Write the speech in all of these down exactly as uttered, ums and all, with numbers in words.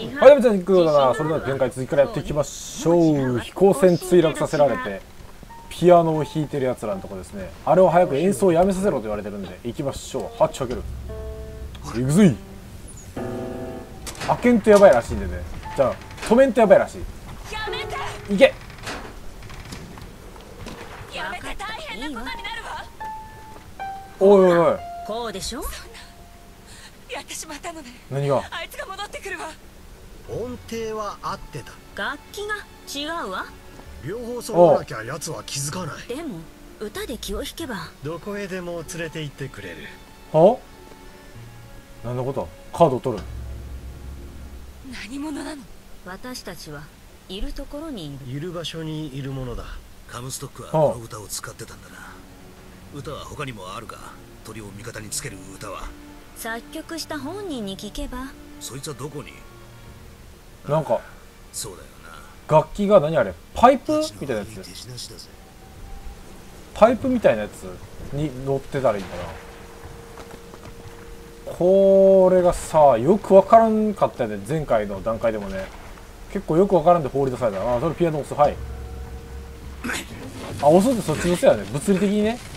はい、じゃあ行くようだな。それでは前回続きからやっていきましょう。飛行船墜落させられてピアノを弾いてるやつらのとこですね。あれを早く演奏をやめさせろと言われてるんで行きましょう。ハッチ開ける。行くぞい。開けんとやばいらしいんでね。じゃあ止めんとやばいらしい。行け。 やめて、大変なことになるわ。 おいおいおい、 こうでしょ。そんなやってしまったのね。 何が。 あいつが戻ってくるわ。 音程は合ってた。 楽器が違うわ。 両方揃わなきゃ奴は気づかない。 でも歌で気を引けばどこへでも連れて行ってくれる。 は何のこと。カードを取る。 何者なの。私たちはいるところにいる。 いる場所にいるものだ。 カムストックはこの歌を使ってたんだな。歌は他にもあるが、鳥を味方につける歌は。 作曲した本人に聞けば。そいつはどこに。 なんかそうだよな。楽器が何あれ、パイプみたいなやつ。パイプみたいなやつに乗ってたらいいかな。これがさ、よくわからんかったよね。前回の段階でもね、結構よくわからんで放り出された。ああ、それピアノ押す。はい。あ、押すってそっちのせいやね、物理的にね。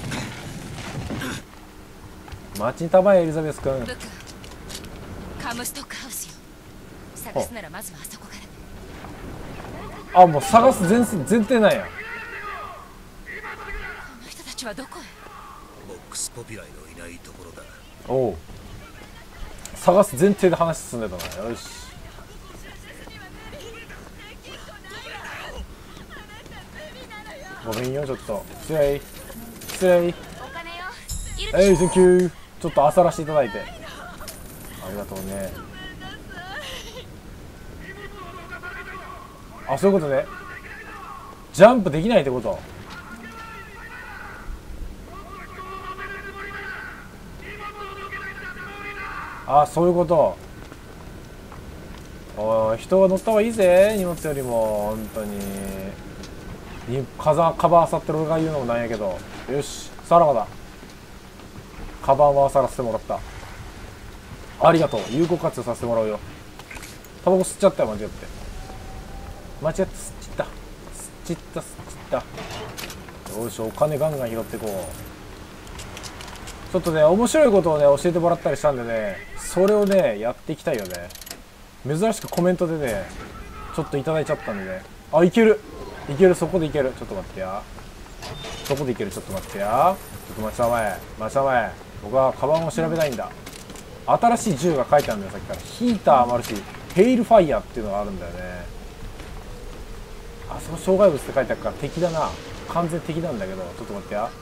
待ちたまえエリザベス君。 カムストックハウスよ。探すならまずはあそこから。 あ、もう探す前前提なんや。 この人たちはどこへ。 ボックスポピュライのいないところだ。 おう、探す前提で話進んでたな。よし。ごめんよ、ちょっと失礼失礼。えい、センキュー。ちょっとあさらしていただいてありがとうね。あ、そういうことね。ジャンプできないってこと。あ、そういうこと。おい、人が乗った方がいいぜ、荷物よりも。本当ににカザカバンあさってる俺が言うのもなんやけど。よし、さらばだ。カバンはあさらせてもらった。ありがとう。有効活用させてもらうよ。タバコ吸っちゃったよ、間違って。間違って吸っちった吸っちった吸っちった。よし、お金ガンガン拾っていこう。ちょっとね、面白いことをね教えてもらったりしたんでね、それをねやっていきたいよね。珍しくコメントでねちょっといただいちゃったんでね。あ、いけるいける、そこでいける。ちょっと待ってや、そこでいける。ちょっと待ってや、ちょっと待ちたまえ待ちたまえ。僕はカバンを調べたいんだ。新しい銃が書いてあるんだよ、さっきから。ヒーターもあるし、ヘイルファイヤーっていうのがあるんだよね。あそこ障害物って書いてあるから敵だな。完全敵なんだけど、ちょっと待ってや。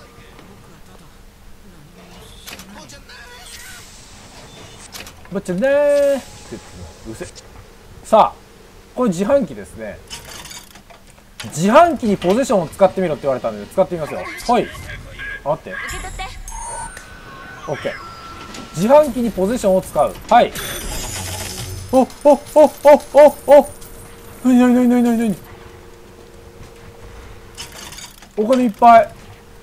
ぼっちゃねーって言ってうせ。さあ、これ自販機ですね。自販機にポゼッションを使ってみろって言われたんで使ってみますよ。はい、あ、待って、オッケー。自販機にポゼッションを使う。はい。おっおっおっおっおっお、なになになになになになに。お金いっぱい、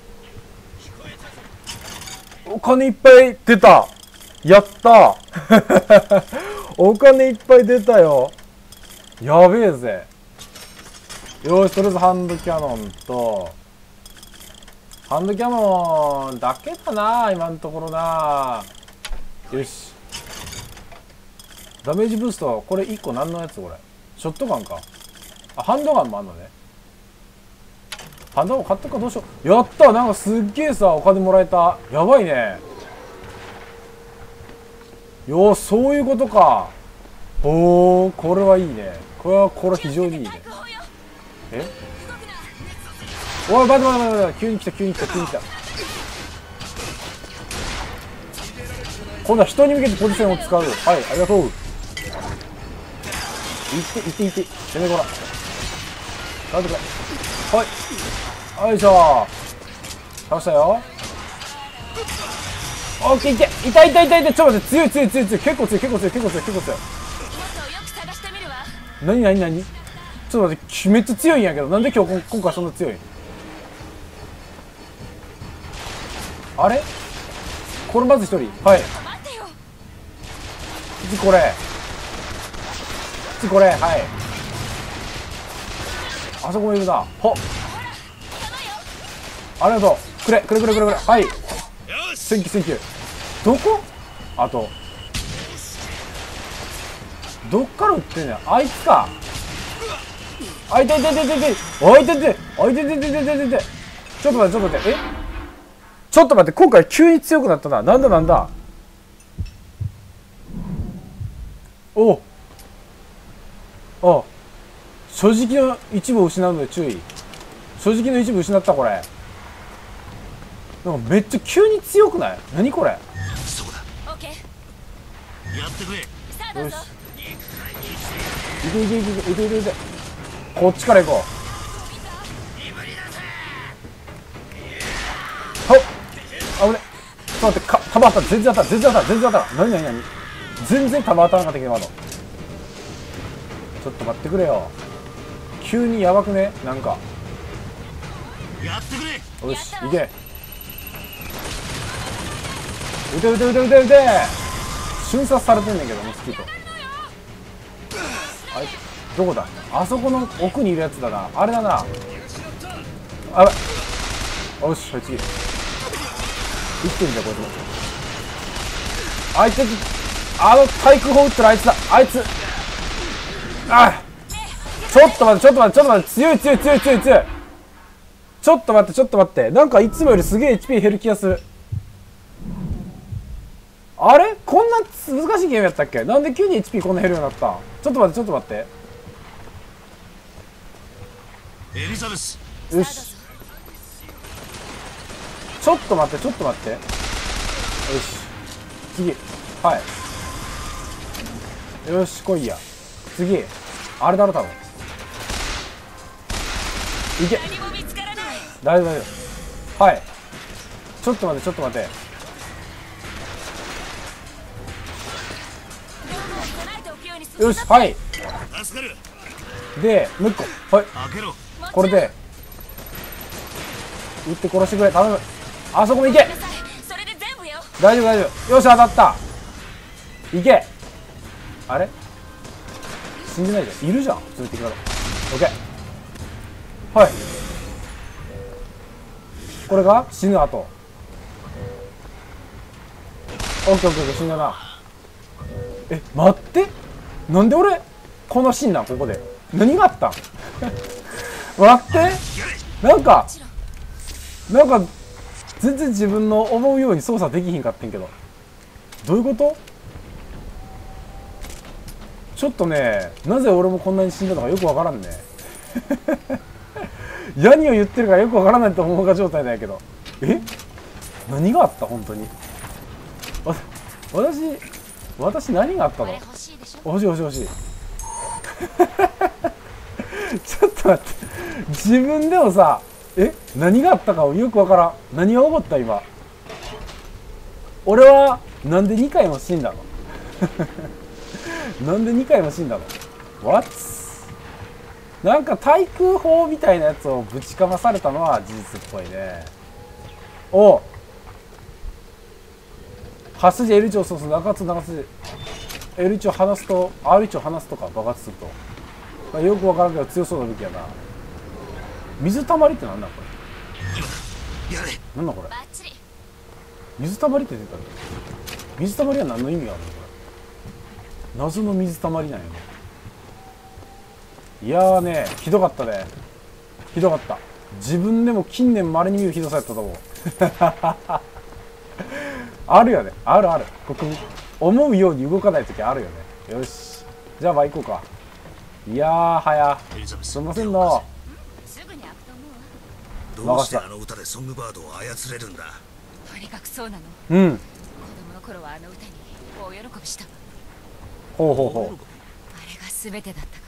お金いっぱい出た。やったお金いっぱい出たよ。やべえぜ。よし、とりあえずハンドキャノンとハンドキャノンだけだな今のところな。よし、ダメージブースト。これいっこ何のやつこれ。ショットガンか。あ、ハンドガンもあんのね。ハンドガン買ったか。どうしよう。やった、なんかすっげえさお金もらえた。やばいね。よー、そういうことか。おー、これはいいね。これはこれ非常にいいね。え、おい、待って待って待って、急に来た急に来た急に来た。今度は人に向けてポジションを使う。はい、ありがとう。いっていっていって、攻めこらなんとか。はい、よいしょ、倒したよ。オッケー、いけ、痛い痛い痛い痛い。ちょっと待って、強い強い強い強い。結構強い結構強い結構強い結構強い。何何何、ちょっと待って、めっちゃ強いんやけど、なんで今日今回そんな強い。あれ、これまず一人。はい、次これ、次ちこれ。はい、あそこもいるな。ほっ、ありがとう。くれくれくれくれくれ。はい、センキューセンキュー。どこ、あとどっから撃ってんねん。あいつか。あいててててて、おいてて、おいてててててて。ちょっと待ってちょっと待って、え、ちょっと待って、今回急に強くなったな。なんだなんだ。おおお、所持金の一部を失うので注意。所持金の一部失った。これなんかめっちゃ急に強くない？何これ。 そうだ、 オッケー、 やってくれ。 さあどうぞ。 いけいけいけいけいけいけいけ。こっちから行こう。ほっ、あぶね。ちょっと待って、か弾当たった。全然当たった全然当たった全然当たった。何何何、全然弾当たらなかったけど今の。ちょっと待ってくれよ。急にやばくね、なんか。 やってくれ。 よし、行け。撃て撃て撃て撃て撃て。瞬殺されてんねんけどモスキート。あいつどこだ。あそこの奥にいるやつだな。あれだな。あやばい。よし、はい、次生きてんじゃんこいつも。あいつ、あの対空砲撃ってるあいつだ。あいつ、あ、ちょっと待ってちょっと待ってちょっと待って、強い強い強い強い強い。ちょっと待ってちょっと待って、なんかいつもよりすげえ エイチピー 減る気がする。あれ、こんな難しいゲームやったっけ。なんで急に エイチピー こんな減るようになった。ちょっと待ってちょっと待って。 エリザベス。 よし、ちょっと待ってちょっと待って。よし、次、はい、よし来いや。次あれだろ多分。いけ、 何も見つからない。 大丈夫大丈夫。はい、ちょっと待ってちょっと待って。 備えておくようにする。 よし、はい、 助かる。 でもう一個、はい、 開けろ。 これで撃って殺してくれ、頼む。あそこも行け。 それで全部よ。 大丈夫大丈夫。よし当たった。行け。あれ死んでないじゃん。いるじゃん普通に敵から。オッケー。はい、これが死ぬ後。オッケーオッケーオッケー、死んだな。え、待って、なんで俺このシーンなん。ここで何があったん待って、なんかなんか全然自分の思うように操作できひんかってんけど、どういうこと。ちょっとね、なぜ俺もこんなに死んだのかよくわからんね何を言ってるかよくわからないと思うが状態なんやけど、え、何があった本当に。わ私私何があったの。 これ欲しいでしょ。 欲しい欲しい欲しいちょっと待って、自分でもさ、え、何があったかよくわからん。何が起こった今。俺はなんでにかいも死んだのなんでにかいも死んだの。 What？ なんか対空砲みたいなやつをぶちかまされたのは事実っぽいね。お、はち筋 エルいち をそうする中津中津 エルいち を離すと アールいち を離すとか爆発すると、まあ、よくわからんけど強そうな武器やな。水たまりってなんだこれ。 やれ。 なんだこれ。 バッチリ。 水たまりって出たの。水たまりは何の意味があるのこれ。謎の水たまりなんやね。いやーね、ひどかったね。ひどかった。自分でも近年まれに見るひどさやったと思うあるよね、あるある。ここ思うように動かない時あるよね。よし、じゃあまあ行こうか。いやーはや、すみませんの。 すぐに開くと思うわ。 どうしてあの歌でソングバードを操れるんだ。 とにかくそうなの。 うん、 子供の頃はあの歌に大喜びしたわ。 ほうほうほう。 あれが全てだったから。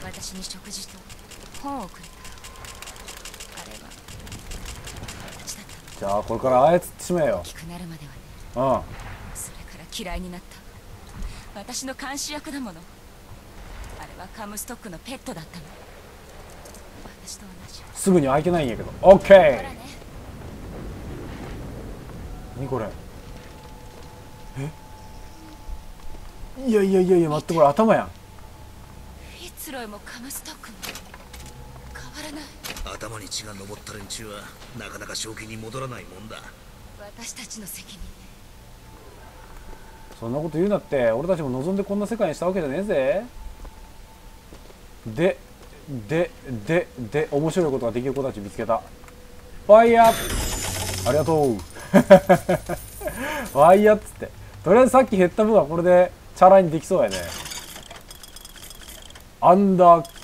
私に食事と本をくれた。あれは私だったの。 じゃあこれから操ってしまえよ。 大きくなるまではね。 うん、 それから嫌いになった。私の監視役だもの。あれはカムストックのペットだったの。私と同じ。 すぐに開けないんやけど。オッケー。 ほらね。 何これ。え、いやいやいやいや、待って、これ頭やん。 スロイもカムストックも変わらない。 頭に血が上った連中はなかなか正気に戻らないもんだ。 私たちの責任ね。 そんなこと言うなって、俺たちも望んでこんな世界にしたわけじゃねえぜ。でででで面白いことができる子たち見つけた。ファイヤー、ありがとう。ファイヤーっつって、とりあえずさっき減った分はこれでチャラにできそうやね。アンダー、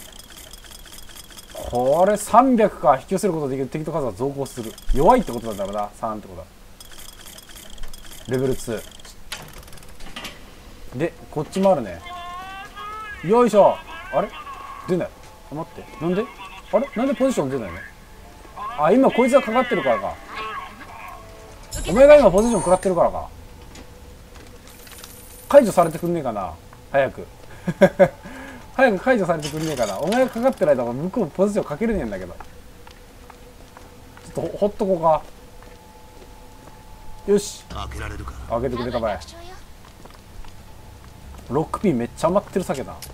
これさんびゃくか。引き寄せることができる敵と数が増加する。弱いってことなんだろうな。さんってことだ。レベルツーで、こっちもあるね。よいしょ。あれ出ない。あ、待って、なんであれなんでポジション出ないの。あ、今こいつがかかってるからか。お前が今ポジション食らってるからか。解除されてくんねえかな、早く。早く解除されてくんねえかな。お前がかかってる間は向こうポジションかけれねえんだけど。ちょっと ほ, ほっとこうか。よし、 開けられるか。 開けてくれたまえ。ロックピンめっちゃ余ってる酒だ。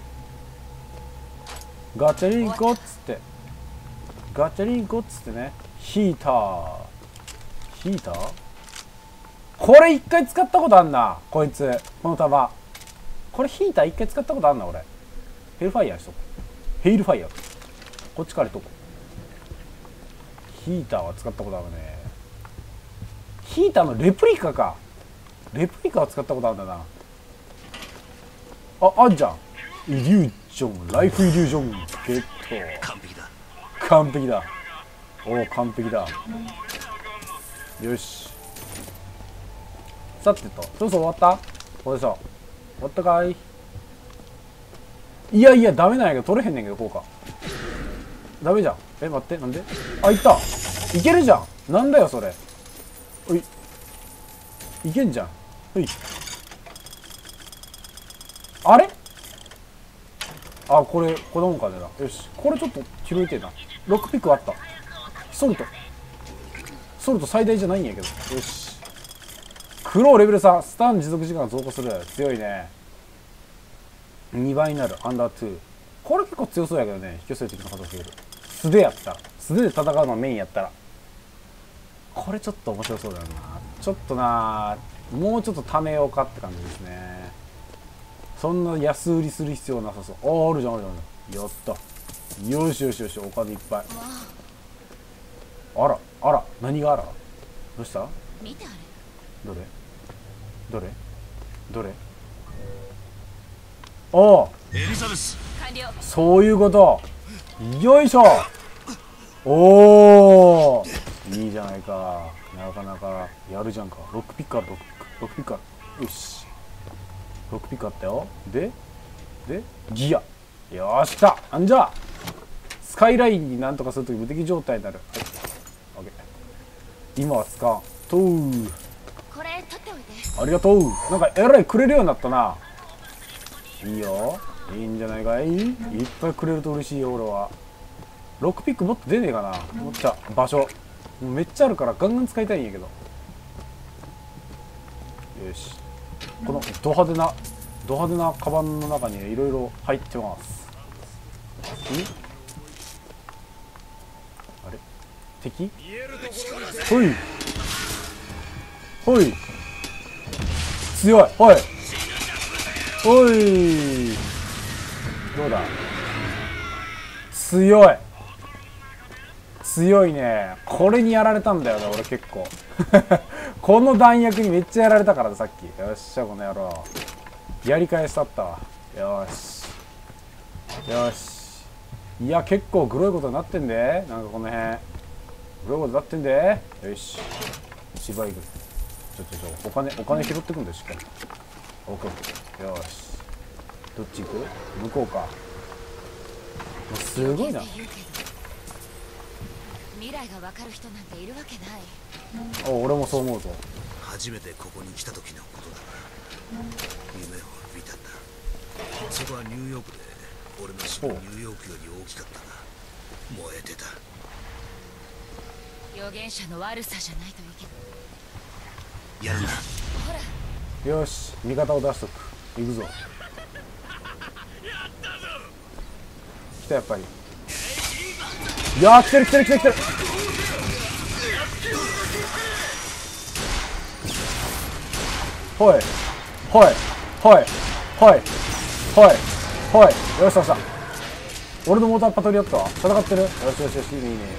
ガチャリンコっつってガチャリンコっつってね。ヒーターヒーターこれ一回使ったことあんな、こいつ。この弾これヒーター一回使ったことあんな俺。ヘルファイヤーしとこう。ヘイルファイヤーこっちからとこう。ヒーターは使ったことあるね。ヒーターのレプリカか。レプリカは使ったことあるんだな。あ、あんじゃん。イリュージョン、ライフイリュージョンゲット。 完璧だ。 完璧だ。おお、完璧だ。よし。さてと、そろそろ終わった？これでしょ。終わったかい？いやいや、ダメなんやけど、取れへんねんけど、効果。ダメじゃん。え、待って、なんで？あ、いった。いけるじゃん。なんだよ、それ。おい。いけんじゃん。ほい。あれ？あ、これ、このもんかねな。よし。これちょっと拾いてえな。ロックピックあった。ソルト。ソルト最大じゃないんやけど。よし。クローレベルさん。スタン持続時間が増加する。強いね。にばいになる。アンダーツー。これ結構強そうやけどね。引き寄せる的な数が増える。素手やったら。素手で戦うのがメインやったら。これちょっと面白そうだよな。ちょっとな。もうちょっと貯めようかって感じですね。そんな安売りする必要なさそう。ああ、あるじゃんあるじゃん。やった。よしよしよし、お金いっぱい。あら、あら、何があら。どうした？ 見てあれ。 どれどれどれおお、 エリザベス。 完了。 そういうこと。よいしょ。おお、いいじゃないか。なかなかやるじゃんか。ロックピックある。ロックロックピックある。よし、ロックピックあったよ。ででギア。よーし、来た。あんじゃスカイラインになんとかするとき無敵状態になる。はい、オッケー。今は使わんとう。 これ取っておいて。 ありがとう。なんかえらいくれるようになったな。いいよ、いいんじゃないかい。いっぱいくれると嬉しいよ俺は。ロックピックもっと出ねえかな。もっちゃ場所もうめっちゃあるからガンガン使いたいんやけど。よし、このド派手なド派手なカバンの中にいろいろ入ってます。んあれ敵？ほいほい、強い。ほいほい、どうだ。強い強いね。これにやられたんだよね俺結構。この弾薬にめっちゃやられたからさっき。よっしゃこの野郎、やり返したったわ。よしよし。いや結構グロいことになってんで。なんかこの辺グロいことになってんで。よし、芝居ぐる。ちょちょちょ、お金お金拾ってくんだよしっかり。オッケーオッケー。よし、どっち行く？向こうか。もうすごいな。 未来が分かる人なんているわけない。 お、俺もそう思うぞ。 初めてここに来た時のことだな。夢を見たんだ。そこはニューヨークで俺の島ニューヨークより大きかったが燃えてた。 預言者の悪さじゃないといいけど。 やるな。 ほら、 よし、味方を出しとく。行くぞ。 たやっぱり。いやー来てる来てる来てる来てる。ほいほいほいほいほいほい。よしよしよし。俺のモーターパトリオットは戦ってる。よしよしよし、いいねいいね。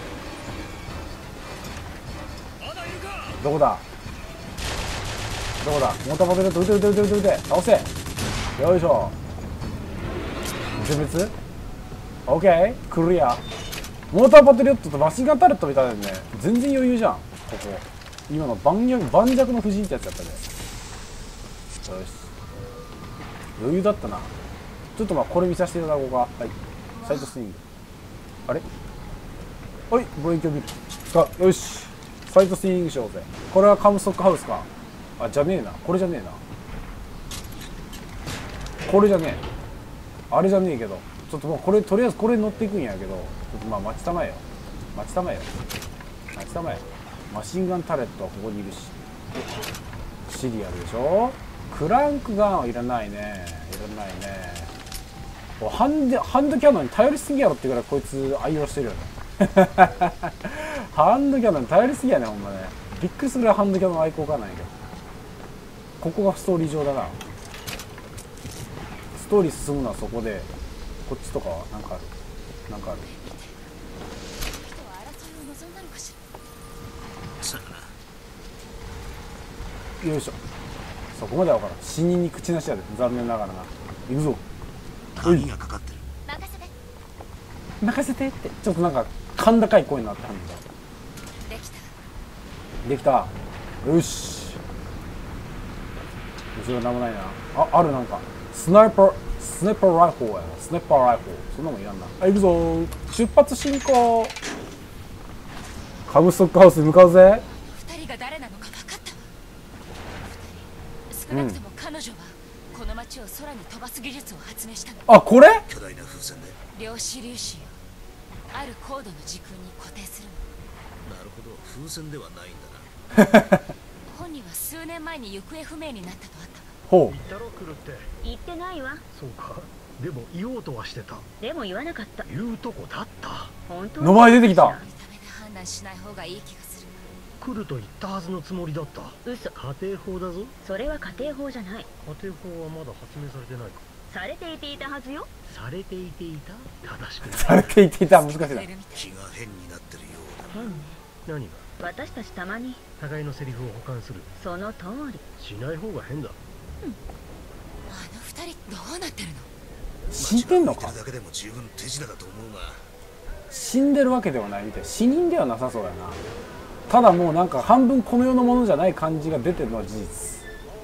どこだどこだ。モーターパトリオット撃て撃て撃て撃て撃て。倒せ。よいしょ。全滅。オッケークリア。モーターパトリオットとマシンガンタレットみたいだよね。全然余裕じゃんここ。今の盤石盤石の布陣ってやつだったね。よし余裕だったな。ちょっとまあこれ見させていただこうか。はいサイドスイング。あれはいブレーキを見る使う。よしサイドスイングしようぜ。これはカムストックハウスか。あじゃねえなこれじゃねえなこれじゃねえあれじゃねえけど、ちょっともうこれとりあえずこれに乗っていくんやけど、ちょっとまあ待ちたまえよ待ちたまえよ待ちたまえ。マシンガンタレットはここにいるし、シリアルでしょ。クランクガンはいらないねいらないね。ハンデハンドキャノンに頼りすぎやろってぐらいこいつ愛用してるよねハンドキャノンに頼りすぎやねほんまね。びっくりするぐらいハンドキャノン愛好家なんやけど、ここがストーリー上だな。ストーリー進むのはそこで、こっちとかはなんかあるなんかある。 人は争いを望んだのかしさあよいしょ。そこまでは分からん。死人に口なしやで残念ながらな。行くぞ。 鍵がかかってる。 ら任せて。 任せてってちょっとなんか甲高い声になったんだ。 できた。 できた。よし後ろなんもないな。あある。なんかスナイパースナイパーライフルやな。スナイパーライフルそんなもんいらんな。あ行くぞー。出発進行。カムストックハウスに向かうぜ。 二人が誰なのか分かったわ。二人少なくとも彼女はこの街を空に飛ばす技術を発明したの。 あこれ巨大な風船で。 量子粒子をある高度の時空に固定するの。 なるほど風船ではないんだな。 本人は数年前に行方不明になったとあったわ。 ほ言ったろ来るって。 言ってないわ。 そうか。でも言おうとはしてた。 でも言わなかった。 言うとこだった。 本当う名前出てきた。 見た目で判断しない方がいい気がする。 来ると言ったはずのつもりだった。 嘘。 家庭法だぞ。 それは家庭法じゃない。 家庭法はまだ発明されてないか。 されていていたはずよ。 されていていた。正しくない。 されていていた。難しいな。 触れるみたい。 気が変になってるようだ。 変ね。 何が。 私たちたまに互いのセリフを補完する。 その通り。 しない方が変だ。 あの二人どうなってるの。 死んでんのか。 街が浮いてるだけでも十分手品だと思うが。 死んでるわけではないみたい。死人ではなさそうやな。ただもうなんか半分この世のものじゃない感じが出てるのは事実。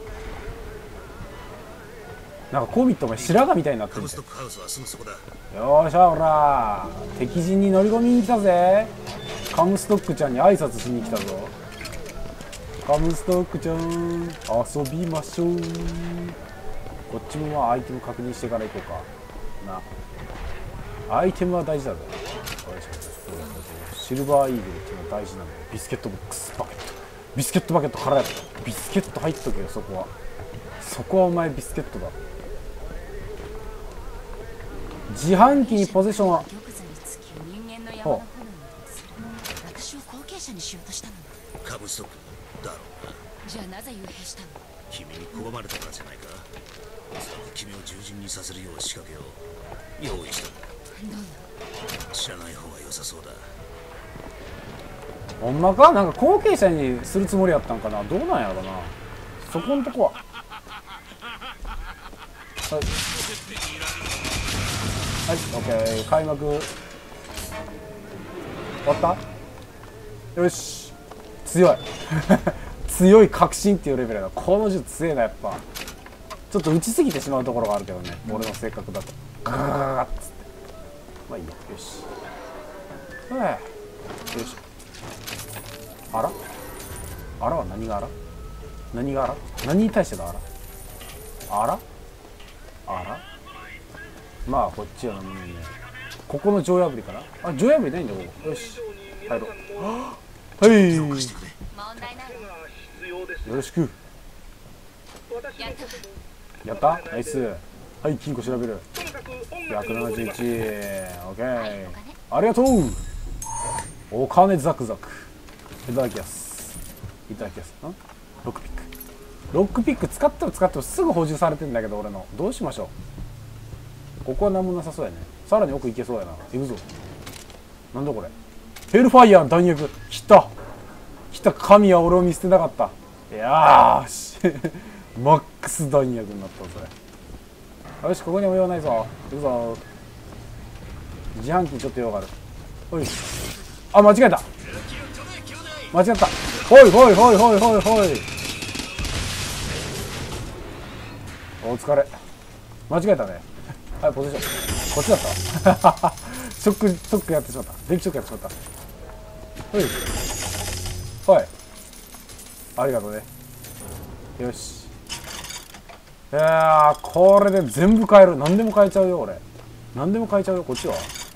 なんかコビットも白髪みたいになってるみたい。 カムストックハウスはすぐそこだ。 よーしゃおらー。敵陣に乗り込みに来たぜ。カムストックちゃんに挨拶しに来たぞ。カムストックちゃん遊びましょう。こっちもまあアイテム確認してから行こうかな。アイテムは大事だぞ。よいしょ。シルバーイーグルっていうのは大事なんだよ。ビスケットボックスバケットビスケットバケットからやった。ビスケット入っとけよ。そこはそこはお前ビスケットだ。自販機にポゼッションは玉座につき人間の山の炎にする。私を後継者にしようとしたの。 カムストックだろうな。 じゃあなぜ幽閉したの。 君に拒まれたからじゃないか。おそらく君を従順にさせるよう仕掛けを用意したんだ。 どんな。 知らない方が良さそうだ。 ほんまか。なんか後継者にするつもりやったんかな。どうなんやろな。そこんとこははいはい、オッケー。開幕終わった。よし強い強い確信っていうレベルだ。この銃強いな。やっぱちょっと打ちすぎてしまうところがあるけどね、俺の性格だとガガガガガッつって。まあいいや。よしはいよし。あらあらは何があら何があら何に対してのあらあらあら。まあこっちはね、ここの城破りかな。あ城破りないんだここ。よし入ろう。はいよ問題ないわ。 ろしく。 やったわ。 やったナイス。 はい、金庫調べる。ひゃくななじゅういち。オッケー。 お金ありがとう。お金ザクザク。いただきます。いただきます。んロックピック。ロックピック使っても使ってもすぐ補充されてんだけど、俺の。どうしましょう。ここは何もなさそうやね。さらに奥行けそうやな。行くぞ。なんだこれ。ヘルファイヤー弾薬。来た。来た。神は俺を見捨てなかった。いやーし。マックス弾薬になったそれ。よし、ここにも用ないぞ。行くぞ。自販機ちょっと用がある。おい。あ、間違えた。間違った。ほいほいほいほいほいほい。お疲れ。間違えたね。はい、ポジション。こっちだった。ショック、ショックやってしまった。電気ショックやってしまった。ほい。ほい。ありがとうね。よし。いやー、これで全部買える。何でも買えちゃうよ、俺。何でも買えちゃうよ、こっちは。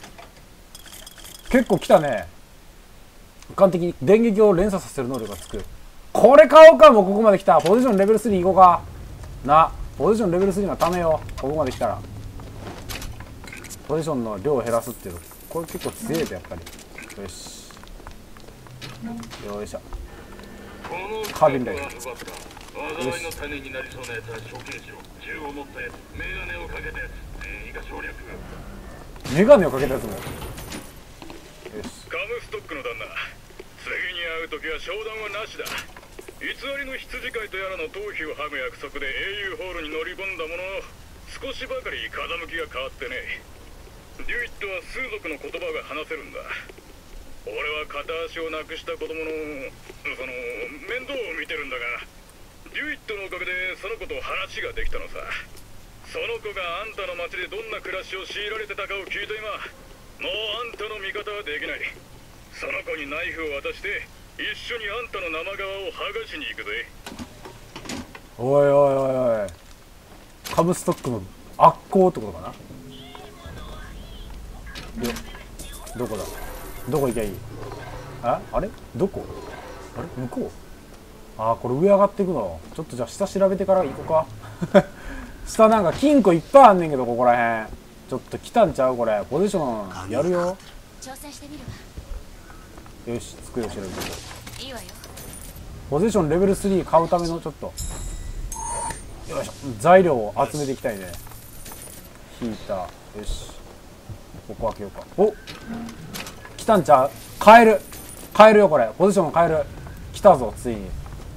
結構来たね。一般的に電撃を連鎖させる能力がつく。これ買おうか。もうここまで来た。ポジションレベルスリー行こうかな。ポジションレベルスリーはためよう。ここまで来たらポジションの量を減らすっていうのこれ結構強いとやっぱり。よしよいしょ。カービンライト。 災いの種になりそうなやつは処刑しろ。銃を持ったやつ、メガネをかけたやつ、全員が省略。 メガネをかけたやつも。よし。 カムストックの旦那、次に会う時は商談はなしだ。偽りの羊飼いとやらの頭皮を剥ぐ約束で英雄ホールに乗り込んだものの、少しばかり風向きが変わってね。デュイットは数族の言葉が話せるんだ。俺は片足をなくした子供のその面倒を見てるんだが、デュイットのおかげでその子と話ができたのさ。その子があんたの町でどんな暮らしを強いられてたかを聞いた今、もうあんたの味方はできない。その子にナイフを渡して一緒にあんたの生皮を剥がしに行くぜ。 おいおいおいおい、カムストックの悪行ってことかな。よどこだ、どこ行きゃいい。ああれどこ、あれ向こう。あー、これ上上がっていくの。ちょっとじゃあ下調べてから行こうか下なんか金庫いっぱいあんねんけど、ここらへんちょっと来たんちゃうこれ。ポジションやるよ。 挑戦してみるわ。 よし、机を調べていこう。 いいわよ。 ポジションレベルスリー買うためのちょっとよいしょ、材料を集めていきたいね。ヒーター、よし、ここ開けようか。お、来たんちゃう。変える変えるよ、これポジション変える。来たぞ、ついに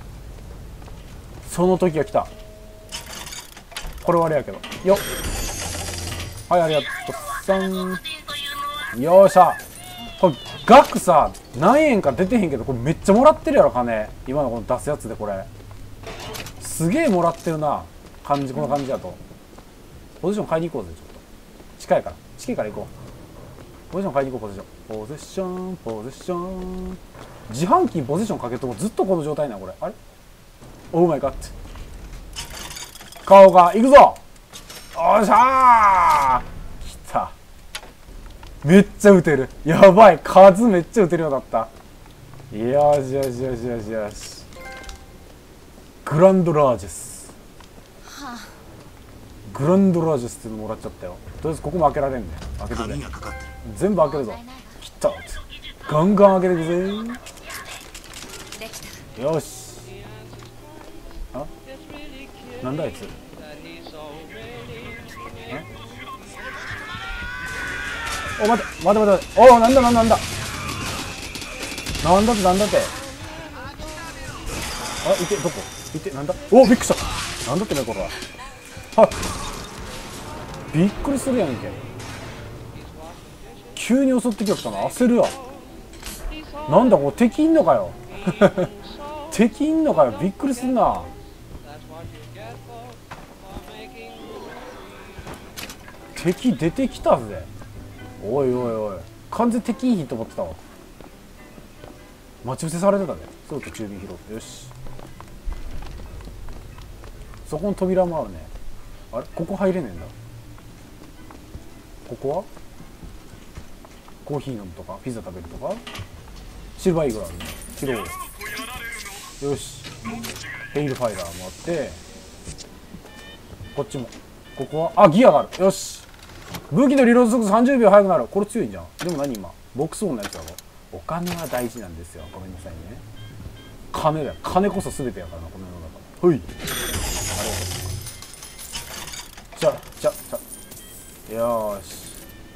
その時が来た。これはあれやけどよっ。はい、ありがとうさん。よっしゃ。これ額さ何円か出てへんけど、これめっちゃもらってるやろ金。今のこの出すやつでこれすげえもらってるな感じ。この感じだとポジション買いに行こうぜ。ちょっと近いから近いから行こう。ポジション買いに行こう。ポジションポジションポジション。自販機にポジションかけるとずっとこの状態なこれ。あれオーマイガッツ。顔が行くぞ。おっしゃー、来た。めっちゃ撃てる。やばい、数めっちゃ撃てるようになった。よしよしよしよしよし。グランドラージェス、 はあ、 グランドラージェスっていうのもらっちゃったよ。とりあえずここも開けられんね。開けてくれ。 鍵がかかってる。 全部開けるぞ。来た。ガンガン開けてくぜ。 できた。 よし。あ、なんだあいつ。お、待て待て待て。おお、なんだなんだなんだなんだってなんだって。あ、いて、どこいて、なんだ。おお、びっくりした。なんだってね、これは。はっ、びっくりするやんけ。急に襲ってきよったな。焦るわ。なんだこれ、敵いんのかよ敵いんのかよ。びっくりすんな。敵出てきたぜ。おいおいおい、完全敵いいと思ってたわ。待ち伏せされてたね。そうと中火拾って。よし、そこの扉もあるね。あれ、ここ入れねえんだ。ここはコーヒー飲むとかピザ食べるとか。シルバーイーグルあるね。拾おう。よし、ヘイルファイラーもあって、こっちもここはあギアがある。よし、武器のリロード速度さんじゅうびょう速くなる。これ強いんじゃん。でも何今ボックスオンのやつだろ。お金は大事なんですよ。ごめんなさいね。金だよ。金こそ全てやからなこの世の中。ほい、ありがとう。じゃじゃじゃよーし。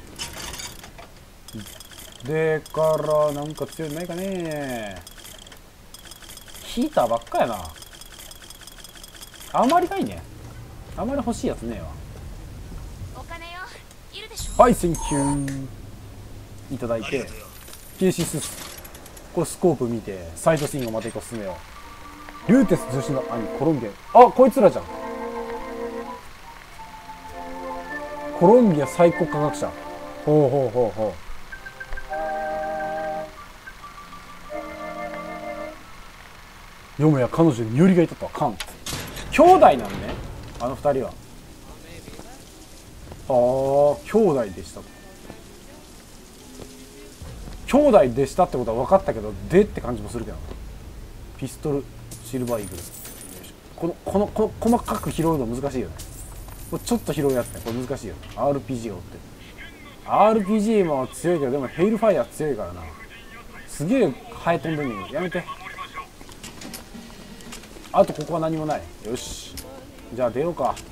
でからなんか強いのないかね。ヒーターばっかやな。あまりないね。あまり欲しいやつねえわ。 お金よ、いるでしょ。 はい、センキューいただいて、ケーシスこれスコープ見てサイドシーンをまた一個進めよう。リューテス女子の兄コロンビア、あこいつらじゃん。コロンビア最高科学者。ほうほうほうほう。よもや彼女に身寄りがいたとはカン。兄弟なんね、あの二人は。ああ、兄弟でしたと。兄弟でしたってことは分かったけど、でって感じもするけど。ピストルシルバーイーグル。このこのこの細かく拾うの難しいよね。これちょっと拾うやつね、これ難しいよね。 アールピージー が追ってる。 アールピージー も強いけど、でもヘイルファイヤー強いからな。すげえハエ飛んでんねんけどやめて。あとここは何もない。よし、じゃあ出ようか。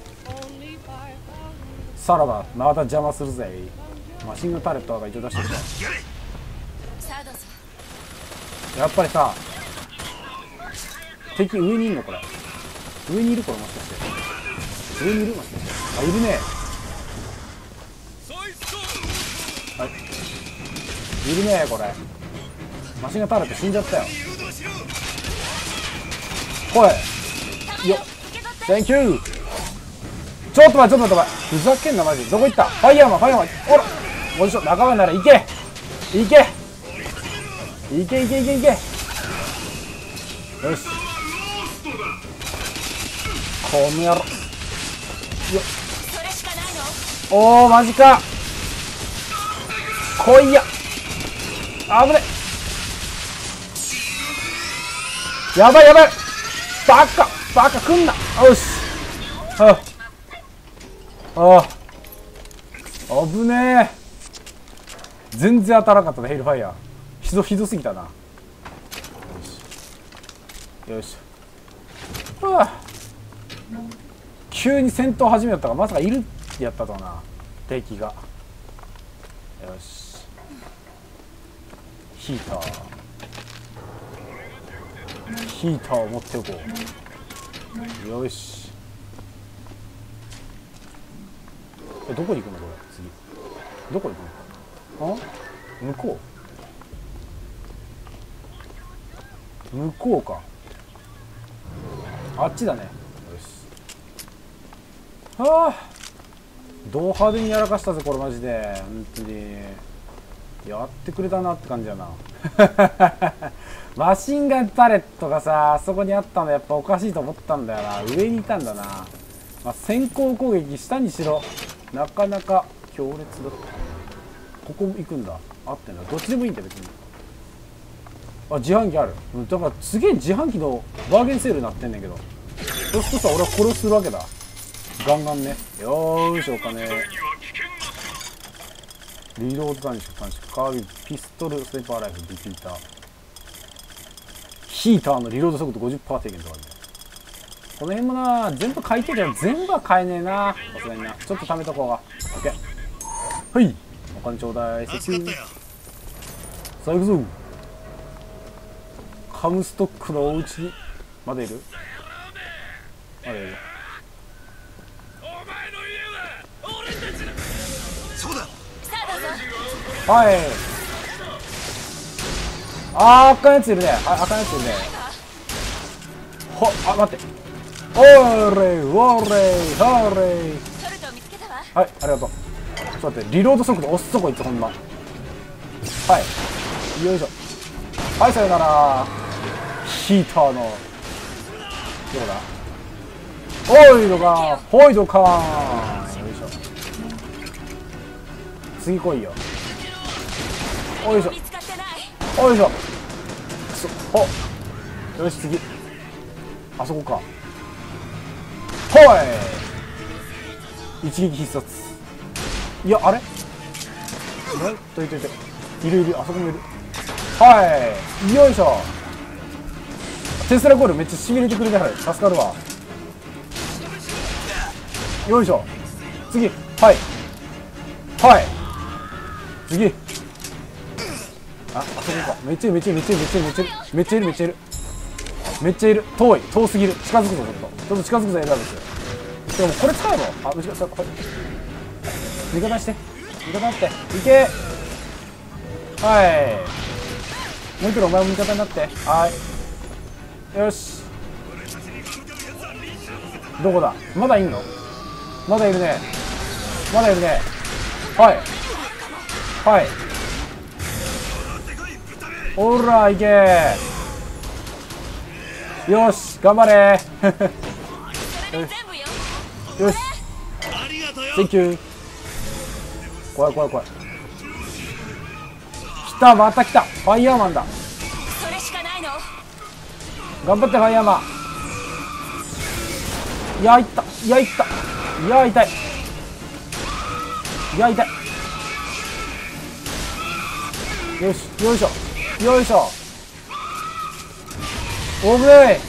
さらばまた邪魔するぜ。マシンガンタレットが一応出してるか。 さあどうぞ。 やっぱりさ、敵上にいるのこれ。上にいるこれもしかして。上にいるもしかして。あ、いるね。はい。いるねこれ。マシンガンタレット死んじゃったよ。ほい。よっ。センキュー。ちょっと待ってちょっと待って。ふざけんなマジで。どこ行った。ファイヤーマンファイヤーマン。おら。ポジション仲間なら行け。行け。いけいけいけいけ。よし、この野郎よっ。 それしかないの。 おーマジか。来いや。危ね。やばいやばい。バカバカ来んな。よし。はああ危ねえ。全然当たらなかったねヘイルファイヤー。ひどひどすぎたな。よしよし。はあ、急に戦闘始めたからまさかいるってやったとはな敵が。よし、ヒーターヒーターを持っておこう。よし、えどこに行くのこれ。次どこに行くの。あ向こう向こうか。あっちだね。よし。はあ、ド派手にやらかしたぜこれマジで。本当にやってくれたなって感じやな。マシンガンタレットがさあそこにあったのやっぱおかしいと思ったんだよな。上にいたんだな。まあ、先行攻撃下にしろなかなか強烈だった。ここ行くんだ。あってんだ。どっちでもいいんだ別に。あ、自販機ある。だからすげえ自販機のバーゲンセールになってんねんけど、そうするとさ俺はこれをするわけだ。ガンガンね。よーし、お金リロード短縮短縮カービィピストルスナイパーライフルリピーターヒーターのリロード速度 ごじゅっパーセント 低減とかあるね。この辺もな全部買いたいけど全部は買えねえな。さすがにな。ちょっと貯めとこうが。 OK。 はい、お金ちょうだい。セキューさあ行くぞ。カムストックのおうちにまだいる。まだいる。 そうだ。 はい。あー、赤いやついるね。あ、赤いやついるね。ほ、あ、待って。おーれい、おーれい、おーれい。 ソルトを見つけたわ。 はい、ありがとう。ちょっと待って、リロード速度押すとこいつほんま。はい。よいしょ。はい、さよなら。ヒーターの。どこだ。おいどかー、ほいどかー。よいしょ。次来いよ。おいしょ。 見つかってない。 おいしょ。くそ。お。よし次。あそこか。ほい。 一撃必殺。いやあれいといといといるいる、あそこもいる。はいよいしょ。テスラコイルめっちゃしびれてくれてはる。助かるわ。よいしょ。次はいはい次、あ、あそこか。めっちゃいるめっちゃいるめっちゃいるめっちゃいるめっちゃいるめっちゃいるめっちゃいる。遠い遠すぎる。近づくぞ。ちょっとちょっと近づくぞ。エラーですよ。でもこれ使えば、あ、後ろさ、これ味方して味方っていけ。はいもう一度お前も味方になって。はいよし。どこだ。まだいんの。まだいるねまだいるね。はいはいほらいけ。よし頑張れよしセンキュー。怖い怖い怖い。来たまた来た。ファイヤーマンだ。 それしかないの。 頑張ってファイヤーマン。いやいったいやいったいや痛いいや痛い。よしよいしょよいしょ。危ない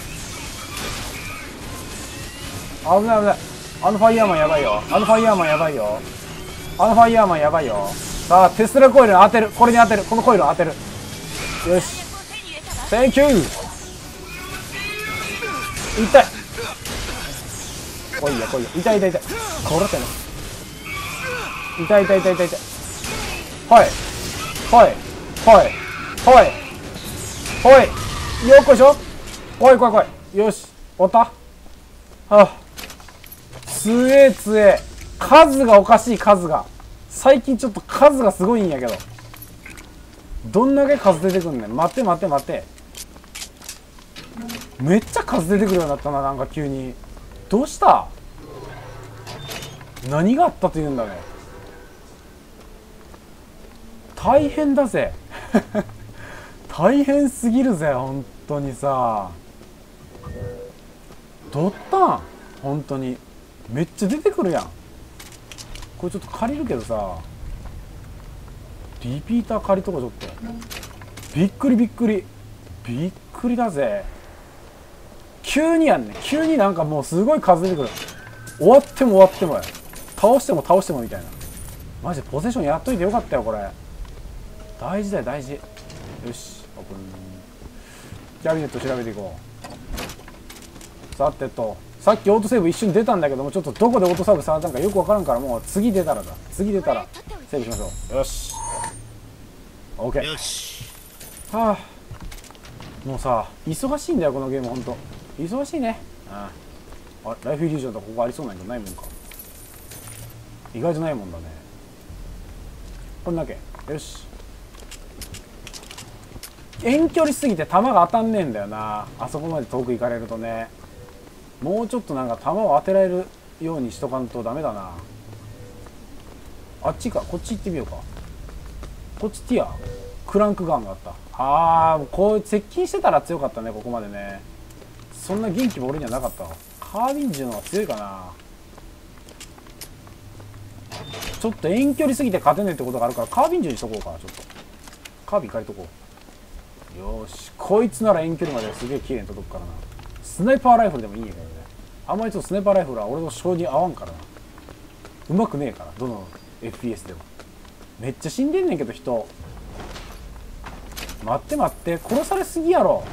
危ない危ない。あのファイヤーマンやばいよ。あのファイヤーマンやばいよ。あのファイヤーマンやばいよ。さあテスラコイルに当てる。これに当てる。このコイルに当てる。よしセンキュー。痛い来いよ来いよ。痛い痛い痛い。これってね痛い痛い痛い痛い痛い。はいはいはいはいはいよっこいしょ。来い来い来い。よしおった。はあ強え強え。数がおかしい。数が最近ちょっと数がすごいんやけど。どんだけ数出てくんねん。待って待って待って。めっちゃ数出てくるようになったな。なんか急にどうした。何があったというんだね。大変だぜ大変すぎるぜ本当にさ。どったん本当にめっちゃ出てくるやん。これちょっと借りるけどさ、リピーター借りとこちょっと。びっくりびっくりびっくりだぜ。急にやんね。急になんかもうすごい数出てくる。終わっても終わってもや。倒しても倒してもみたいな。マジでポゼッションやっといてよかったよこれ。大事だよ大事。よしオープン。キャビネット調べていこう。さてとさっきオートセーブ一瞬出たんだけども、ちょっとどこでオートセーブされたんかよくわからんから、もう次出たらだ次出たらセーブしましょう。よし OK。 よしはあもうさ忙しいんだよこのゲーム。ほんと忙しいね。あああライフイリュージョンとかここありそうなんけどないもんか。意外とないもんだね。こんだけ。よし遠距離すぎて弾が当たんねえんだよな。あそこまで遠く行かれるとね。もうちょっとなんか弾を当てられるようにしとかんとダメだな。あっちかこっち行ってみようか。こっちティアクランクガンがあった。あーこう接近してたら強かったねここまでね。そんな元気も俺にはなかったわ。カービン銃の方が強いかな。ちょっと遠距離すぎて勝てねえってことがあるからカービン銃にしとこうか。ちょっとカービン借りとこう。よしこいつなら遠距離まですげえ綺麗に届くからな。スナイパーライフルでもいいんやけどね。あんまりちょっとスナイパーライフルは俺の性に合わんからな。うまくねえからどの エフピーエス でも。めっちゃ死んでんねんけど人。待って待って殺されすぎやろ。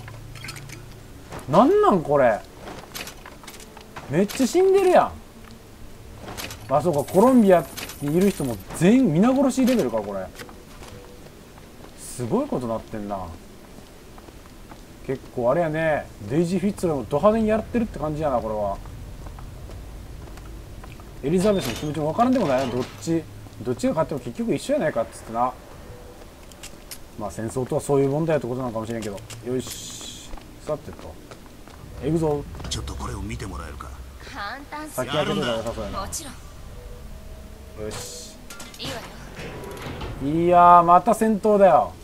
なんなんこれ。めっちゃ死んでるやん。あそうかコロンビアにいる人も全員皆殺しレベルかこれ。すごいことなってんな。結構あれやね。デイジー・フィッツローもド派手にやってるって感じやなこれは。エリザベスの気持ちも分からんでもないな。どっちどっちが勝っても結局一緒やないかっつってな。まあ戦争とはそういう問題ってことなのかもしれんけど。よしさてと行くぞ。 ちょっとこれを見てもらえるか。 簡単す先開けてたら良さそうやな。 もちろんよしいいわよ。 いやーまた戦闘だよ。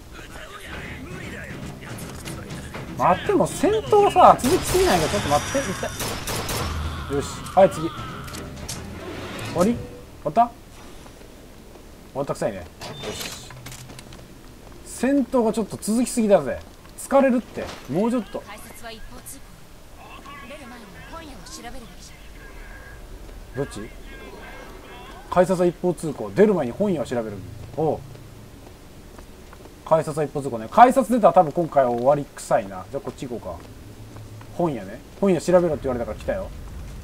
待っても戦闘さ続きすぎないからちょっと待って。一体よしはい次終わり？終わった？終わったくさいね。よし。戦闘がちょっと続きすぎだぜ。疲れるって。もうちょっと。 改札は一方通行。出る前に本屋を調べるべきじゃ。 どっち？改札は一方通行。出る前に本屋を調べる。おう。改札は一方通行ね。改札出たら多分今回は終わり臭いな。じゃあこっち行こうか。本屋ね。本屋調べろって言われたから来たよ。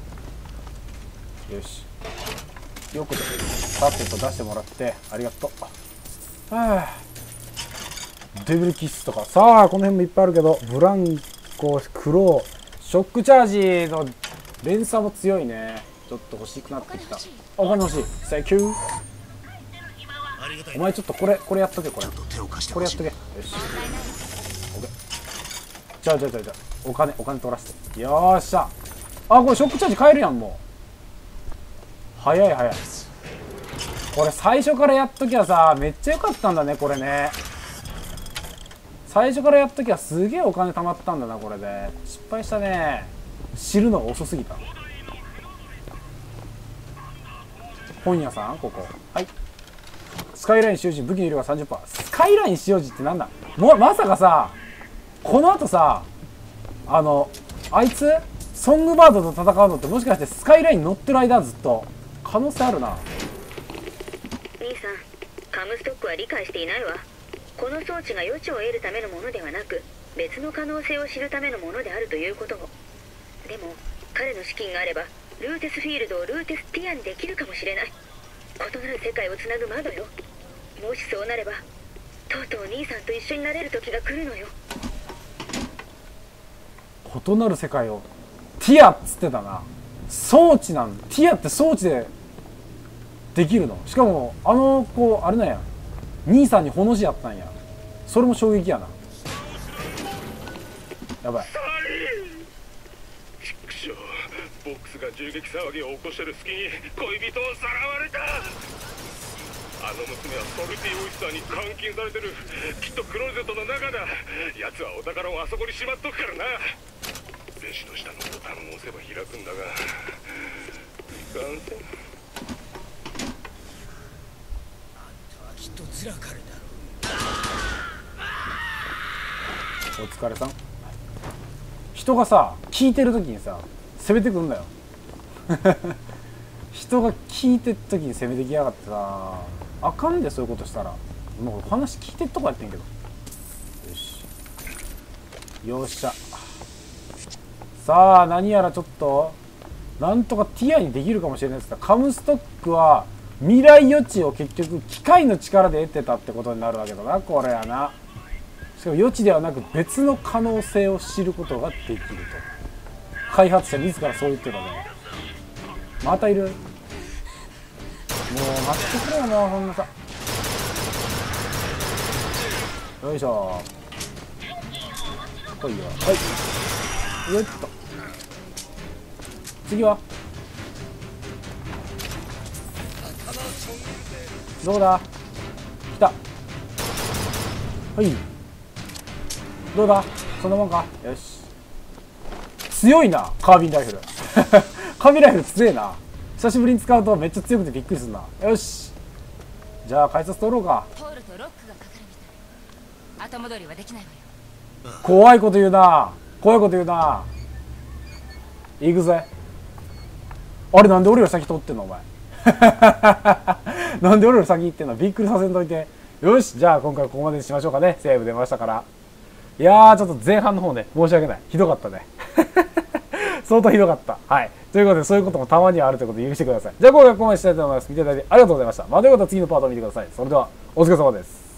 よし。よくパテット出してもらってありがとう。はあ。デビルキッスとかさあこの辺もいっぱいあるけど、ブランコ、クロー、ショックチャージの連鎖も強いね。ちょっと欲しくなってきた。あ、お金欲しい。セキュー。お前ちょっとこれこれやっとけ。これこれやっとけ。よし。オッケー。じゃあじゃあじゃあじゃあお金お金取らせて。よーっしゃ。あ、これショックチャージ買えるやん。もう早い早い。これ最初からやっときゃさめっちゃ良かったんだね。これね最初からやっときゃすげえお金貯まったんだな。これで失敗したね。知るのが遅すぎた。本屋さんここ。はい。スカイライン使用時武器の量が さんじゅっパーセント。スカイライン使用時ってなんだ。もうまさかさこの後さあのあいつソングバードと戦うのってもしかしてスカイライン乗ってる間ずっと可能性あるな。 兄さん、カムストックは理解していないわ。この装置が余地を得るためのものではなく別の可能性を知るためのものであるということも。でも彼の資金があればルーテスフィールドをルーテスティアにできるかもしれない。異なる世界をつなぐ窓よ。もしそうなればとうとう兄さんと一緒になれる時が来るのよ。 異なる世界をティアっつってたな。装置なんだ。ティアって装置でできるの。しかもあの子あれなんや、兄さんにほの字やったんや。それも衝撃やな。やばい。 チクショー、ボックスが銃撃騒ぎを起こしてる隙に恋人をさらわれた。あの娘はソルティオイスターに監禁されてる。きっとクローゼットの中だ。奴はお宝をあそこにしまっとくからな。レジの下のボタンを押せば開くんだがいかんせん。 きっとずらかれだろお疲れさん。人がさ聞いてる時にさ攻めてくんだよ人が聞いてる時に攻めてきやがってさあかんで。そういうことしたらもう話聞いてっとこやってんけど。よしよっしゃ。さあ何やらちょっとなんとかティアにできるかもしれないですが、カムストックは未来予知を結局機械の力で得てたってことになるわけだな。これやな。しかも予知ではなく別の可能性を知ることができると開発者自らそう言ってたね。またいる。もう待ってくれよもうほんなさ。よいしょ。来いよ。はいよっと。次はどこだ。来た。はいどうだ。そんなもんか。よし。強いなカービンライフルカービンライフル強いな。久しぶりに使うとめっちゃ強くてびっくりするな。よしじゃあ改札通ろうか。 通るとロックがかかるみたい。後戻りはできないわよ。 怖いこと言うな。怖いこと言うな。行くぜ。あれなんで俺より先通ってんのお前なんで俺より先行ってんの。びっくりさせんといて。よしじゃあ今回はここまでにしましょうかね。セーブ出ましたから。いやーちょっと前半の方ね申し訳ない。ひどかったね相当ひどかった。はいということでそういうこともたまにはあるということで許してください。じゃあ今回はここまでしたいと思います。見ていただいてありがとうございました。またよかったら次のパートを見てください。それではお疲れ様です。